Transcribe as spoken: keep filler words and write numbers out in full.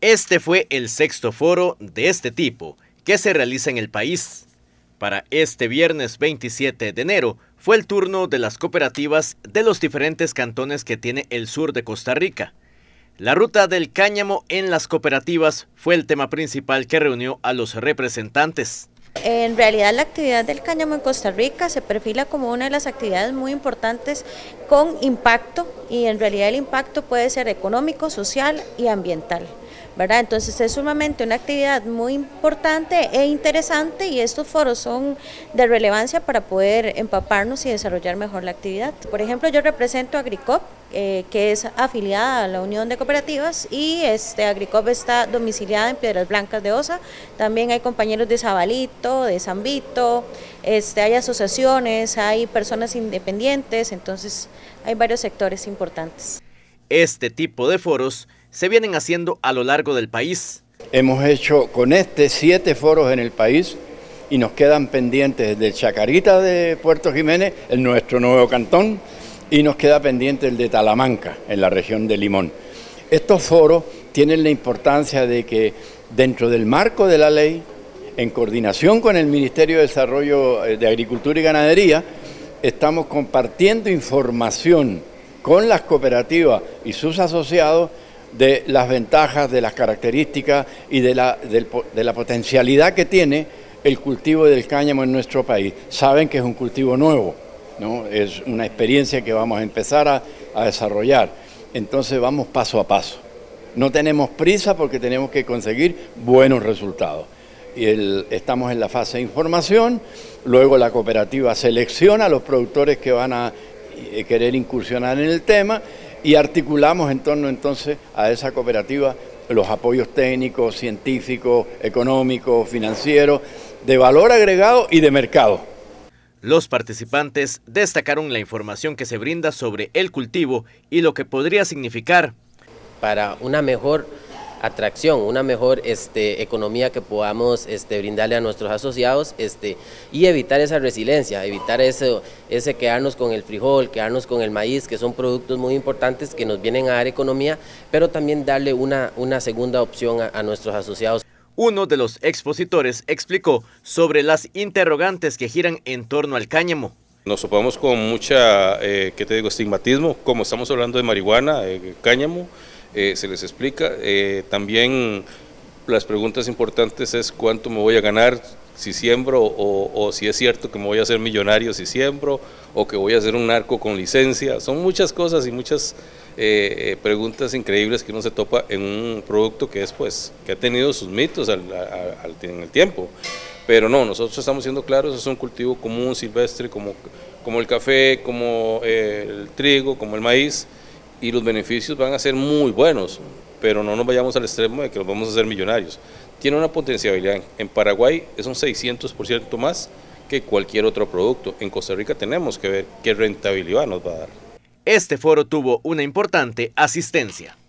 Este fue el sexto foro de este tipo que se realiza en el país. Para este viernes veintisiete de enero fue el turno de las cooperativas de los diferentes cantones que tiene el sur de Costa Rica. La ruta del cáñamo en las cooperativas fue el tema principal que reunió a los representantes. En realidad la actividad del cáñamo en Costa Rica se perfila como una de las actividades muy importantes con impacto, y en realidad el impacto puede ser económico, social y ambiental, ¿verdad? Entonces es sumamente una actividad muy importante e interesante, y estos foros son de relevancia para poder empaparnos y desarrollar mejor la actividad. Por ejemplo, yo represento a Agricop, eh, que es afiliada a la Unión de Cooperativas, y este, Agricop está domiciliada en Piedras Blancas de Osa. También hay compañeros de Zabalito, de San Vito, este, hay asociaciones, hay personas independientes, entonces hay varios sectores importantes. Este tipo de foros se vienen haciendo a lo largo del país. Hemos hecho con este siete foros en el país y nos quedan pendientes del Chacarita de Puerto Jiménez, el nuestro nuevo cantón, y nos queda pendiente el de Talamanca, en la región de Limón. Estos foros tienen la importancia de que dentro del marco de la ley, en coordinación con el Ministerio de Desarrollo de Agricultura y Ganadería, estamos compartiendo información con las cooperativas y sus asociados de las ventajas, de las características y de la, de, de la potencialidad que tiene el cultivo del cáñamo en nuestro país. Saben que es un cultivo nuevo, ¿no? Es una experiencia que vamos a empezar a, a desarrollar. Entonces vamos paso a paso. No tenemos prisa porque tenemos que conseguir buenos resultados. Y el, estamos en la fase de información, luego la cooperativa selecciona a los productores que van a eh, querer incursionar en el tema, y articulamos en torno entonces a esa cooperativa los apoyos técnicos, científicos, económicos, financieros, de valor agregado y de mercado. Los participantes destacaron la información que se brinda sobre el cultivo y lo que podría significar para una mejor atracción, una mejor este, economía que podamos este, brindarle a nuestros asociados este, y evitar esa resiliencia, evitar eso, ese quedarnos con el frijol, quedarnos con el maíz, que son productos muy importantes que nos vienen a dar economía, pero también darle una, una segunda opción a, a nuestros asociados. Uno de los expositores explicó sobre las interrogantes que giran en torno al cáñamo. Nos topamos con mucha, eh, ¿qué te digo?, estigmatismo, como estamos hablando de marihuana, eh, cáñamo. Eh, se les explica, eh, también las preguntas importantes es cuánto me voy a ganar si siembro, o, o si es cierto que me voy a hacer millonario si siembro, o que voy a hacer un narco con licencia. Son muchas cosas y muchas eh, preguntas increíbles que uno se topa en un producto que es pues que ha tenido sus mitos al, al, al, en el tiempo. Pero no, nosotros estamos siendo claros, es un cultivo común, silvestre, como, como el café, como eh, el trigo, como el maíz, y los beneficios van a ser muy buenos, pero no nos vayamos al extremo de que nos vamos a hacer millonarios. Tiene una potencialidad. En Paraguay es un seiscientos por ciento más que cualquier otro producto. En Costa Rica tenemos que ver qué rentabilidad nos va a dar. Este foro tuvo una importante asistencia.